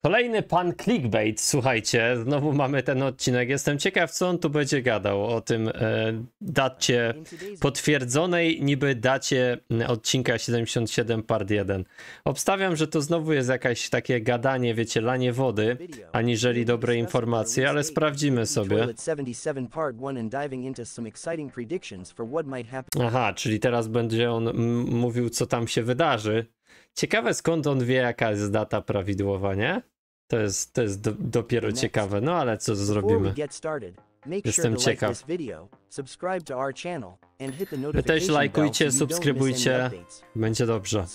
Kolejny pan clickbait, słuchajcie, znowu mamy ten odcinek. Jestem ciekaw, co on tu będzie gadał o tym dacie potwierdzonej niby dacie odcinka 77 part 1. Obstawiam, że to znowu jest jakieś takie gadanie, wiecie, lanie wody, aniżeli dobre informacje, ale sprawdzimy sobie. Aha, czyli teraz będzie on mówił, co tam się wydarzy. Ciekawe, skąd on wie, jaka jest data prawidłowa, nie? To jest dopiero ciekawe, no ale co zrobimy? Jestem ciekaw. Wy też lajkujcie, subskrybujcie, będzie dobrze.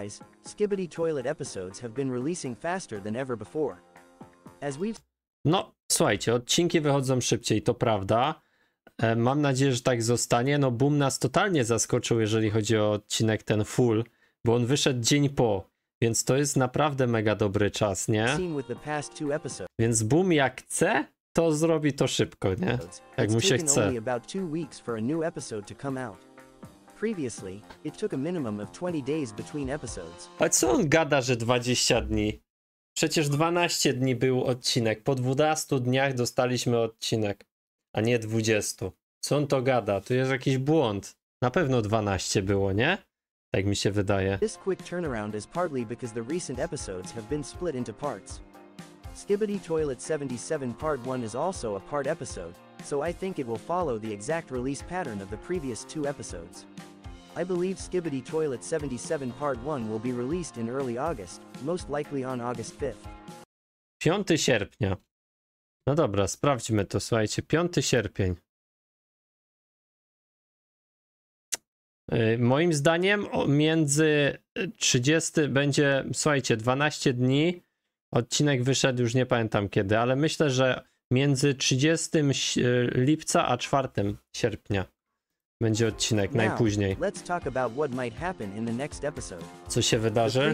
No, słuchajcie, odcinki wychodzą szybciej, to prawda. Mam nadzieję, że tak zostanie. No, Boom nas totalnie zaskoczył, jeżeli chodzi o odcinek ten full, bo on wyszedł dzień po. Więc to jest naprawdę mega dobry czas, nie? Więc Boom jak chce, to zrobi to szybko, nie? Jak mu się chce. A co on gada, że 20 dni? Przecież 12 dni był odcinek. Po 12 dniach dostaliśmy odcinek, a nie 20. Co on to gada? Tu jest jakiś błąd. Na pewno 12 było, nie? Tak mi się wydaje. This quick turnaround is partly because the recent episodes have been split into parts. Skibidi Toilet 77 Part 1 is also a part episode, so I think it will follow the exact release pattern of the previous two episodes. I believe Skibidi Toilet 77 Part 1 will be released in early August, most likely on August 5th. 5 sierpnia. No dobra, sprawdźmy to, słuchajcie. 5 sierpień. Moim zdaniem między 30 będzie, słuchajcie, 12 dni. Odcinek wyszedł już nie pamiętam kiedy, ale myślę, że między 30 lipca a 4 sierpnia będzie odcinek najpóźniej. Co się wydarzy?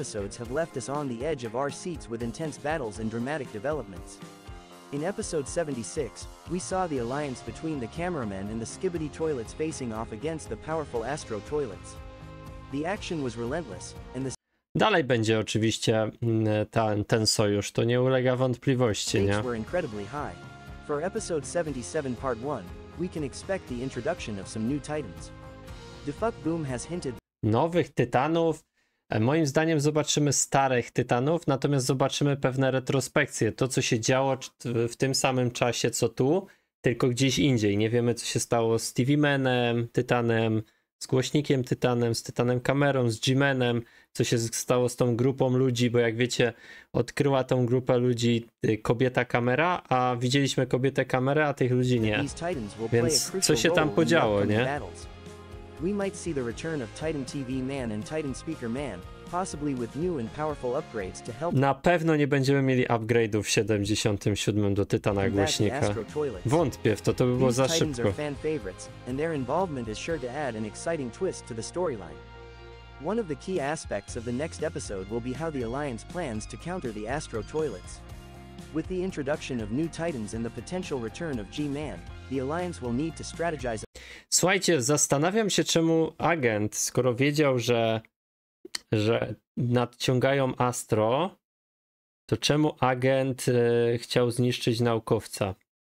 In episode 76, we saw the alliance between the cameramen and the Skibidi Toilets facing off against the powerful Astro Toilets. The action was relentless, and the Dalej będzie oczywiście ten sojusz, to nie ulega wątpliwości, nie? stakes were incredibly high. For episode 77 part 1, we can expect the introduction of some new titans. The Fuck Boom has hinted Nowych tytanów. Moim zdaniem zobaczymy starych tytanów, natomiast zobaczymy pewne retrospekcje. To, co się działo w tym samym czasie, co tu, tylko gdzieś indziej. Nie wiemy, co się stało z TV Manem, Tytanem, z głośnikiem Tytanem, z Tytanem kamerą, z G-Manem, co się stało z tą grupą ludzi, bo jak wiecie, odkryła tą grupę ludzi kobieta kamera, a widzieliśmy kobietę kamerę, a tych ludzi nie. Więc co się tam podziało, nie? We might see the return of Titan TV Man and Titan Speaker Man, possibly with new and powerful upgrades to help. Na pewno nie będziemy mieli upgrade'ów w 77 do Tytana głośnika. Wątpię w to, to by było za szybko. Fan favorites, and their involvement is sure to add an exciting twist to the storyline. One of the key aspects of the next episode will be how the Alliance plans to counter the Astro Toilets. With the introduction of new Titans and the potential return of G-Man, the Alliance will need to strategize. Słuchajcie, zastanawiam się, czemu agent, skoro wiedział, że nadciągają Astro, to czemu agent chciał zniszczyć naukowca?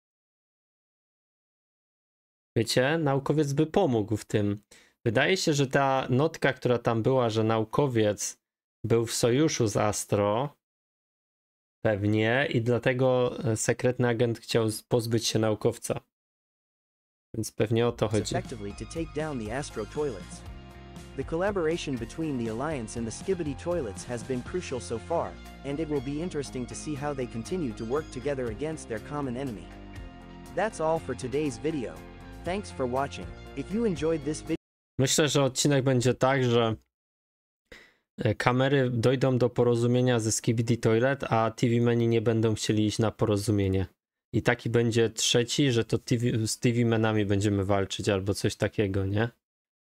Wiecie, naukowiec by pomógł w tym. Wydaje się, że ta notka, która tam była, że naukowiec był w sojuszu z Astro, pewnie, i dlatego sekretny agent chciał pozbyć się naukowca. Więc pewnie o to chodzi. The collaboration between the Alliance and the Skibidi Toilets has been crucial so far, and it will be interesting to see how they continue to work together against their common enemy. That's all for today's video. Thanks for watching. If you enjoyed this video, myślę, że odcinek będzie tak, że kamery dojdą do porozumienia ze Skibidi Toilet, a TV Meni nie będą chcieli iść na porozumienie. I taki będzie trzeci, że to z TV Menami będziemy walczyć albo coś takiego, nie?